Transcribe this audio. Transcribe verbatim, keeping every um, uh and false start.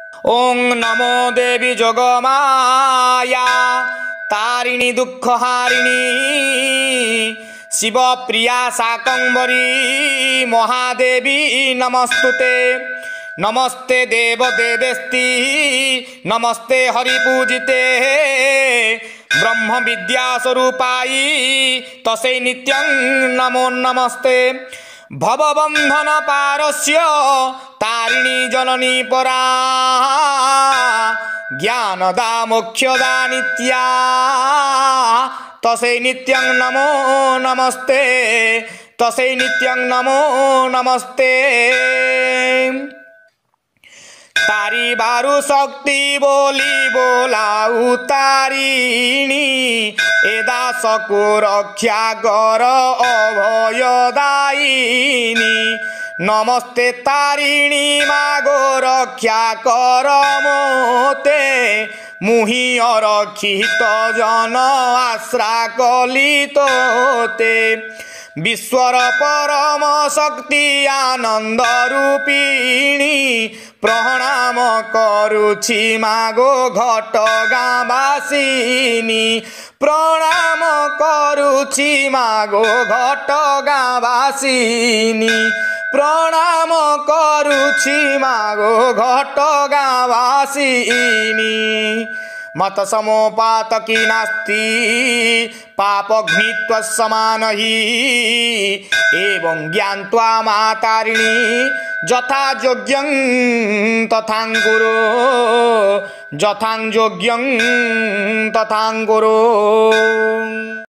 ওং নমো দেবী যোগমায়া তারিণী দুঃখহারিণী শিবপ্রিয়া শাকম্ভরী মহাদেবী নমস্তুতে। নমস্তে দেব দেবেস্তি নমস্তে হরিপূজিতে ব্রহ্ম বিদ্যা স্বরূপায়ী তসৈ নিত্যং নমো নমস্তে। ভববন্ধন পারস্য তারিণী জননী পরা জ্ঞানদা মোক্ষদা নিত্যা তসৈ নিত্যং নমো নমস্তে তসৈ নিত্যং নমো নমস্তে। তারি বারু শক্তি বলি বোলাউ তারিণী এদা সকু রক্ষা কর অভয়দায়িনী। নমস্তে তারিণী মাগো রক্ষা কর মোতে মুহি অরক্ষিত জন আশ্রা কলিতোতে। বিশ্বর পরম শক্তি আনন্দ রূপিণী প্রণাম করুছি মাগো ঘটগাঁ বাসিনী। প্রণাম করুছি মাগো ঘটগাঁ বাসিনী। প্রণাম করুছি মাগো ঘটগাঁ বাসিনী। মত সমোপাতকি নাস্তি পাপঘ্নিত্ব সমান হি এবং জ্ঞানত্বা মা তারিণী যথা যোগ্যং তথাং কুরু যথাং যোগ্যং তথাং কুরু।